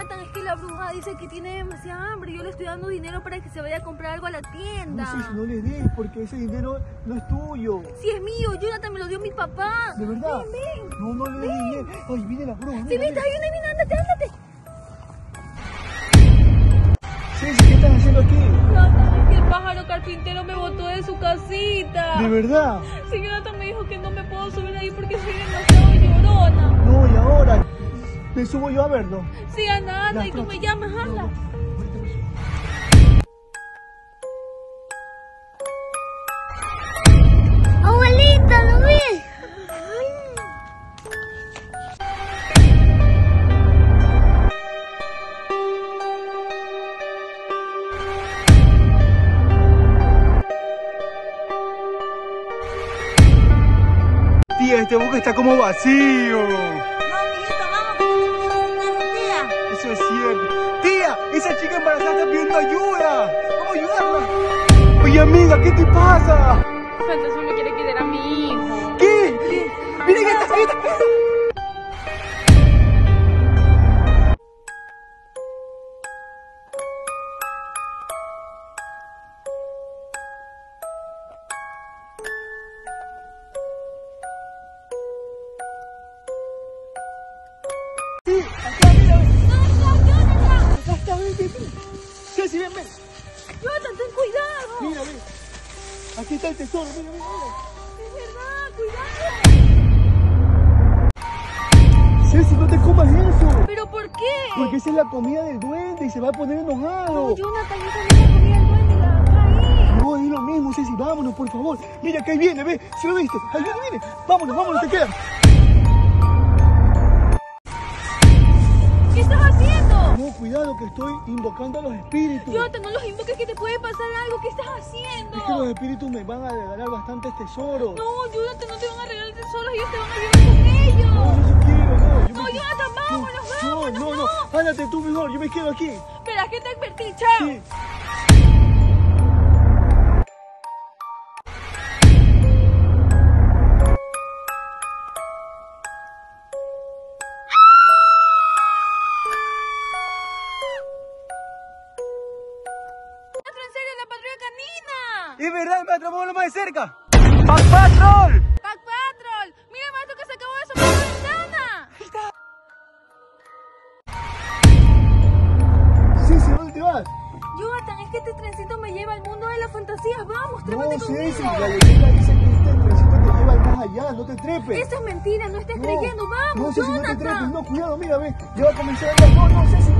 Jonathan, es que la bruja dice que tiene demasiada hambre. Yo le estoy dando dinero para que se vaya a comprar algo a la tienda. No sé si no le des, porque ese dinero no es tuyo. Si es mío, Jonathan, me lo dio mi papá. ¿De verdad? Ven, ven. No le des dinero. Ay, viene la bruja. Sí, viste, ahí viene, ándate, ándate. Ceci, ¿qué estás haciendo aquí? Jonathan, es que el pájaro carpintero me botó de su casita. ¿De verdad? Sí, Jonathan me dijo que no me puedo subir ahí porque soy demasiado llorona. No, y ahora me subo yo a verlo. Sí, anda, Ya, y tú me llamas, anda. Abuelita, ¿lo ves? Tía, este bosque está como vacío. No, mijito, vamos, tía. Eso es cierto. Tía, esa chica embarazada está pidiendo ayuda. Vamos a ayudarla. Oye, amiga, ¿qué te pasa? Fantasma me quiere quitar a mi hijo. ¿Qué? Mira que está. Sí, acá, mira. Acá está, ven. Ceci, ven. Jonathan, ten cuidado. Mira, ven. Aquí está el tesoro, mira. Es verdad, cuidado. Ceci, no te comas eso. ¿Pero por qué? Porque esa es la comida del duende y se va a poner enojado. No, Jonathan, esa no es la comida del duende, la traí. No, es lo mismo, Ceci, vámonos, por favor. Mira que ahí viene, ve, ¿sí lo viste? Ahí viene. Vámonos, te quedas. ¿Qué estás haciendo? No, cuidado que estoy invocando a los espíritus. Jonathan, no los invoques que te puede pasar algo. ¿Qué estás haciendo? Es que los espíritus me van a regalar bastantes tesoros. No, Jonathan, no te van a regalar tesoros, ellos te van a llevar con ellos. No, yo sí quiero, no. No, Jonathan, vámonos. No. Ándate tú mejor, yo me quedo aquí. Espera, que te advertí, chao. Sí. En serio, la patrulla canina. Es verdad, me atrapó lo más de cerca. ¡Pac Patrol! Pac Patrol, mira maestro que se acabó de asomar la ventana. Ahí está. Ceci, ¿dónde te vas? Jonathan, es que este trencito me lleva al mundo de las fantasías. Vamos, No, trépate Ceci, conmigo. la leyenda dice que este trencito te lleva al más allá, no te trepes. Eso es mentira, no estés No, creyendo. Vamos, no, Ceci, no te Jonathan. trepes, no, cuidado, mira, ve, ya va a comenzar a andar. No, Ceci,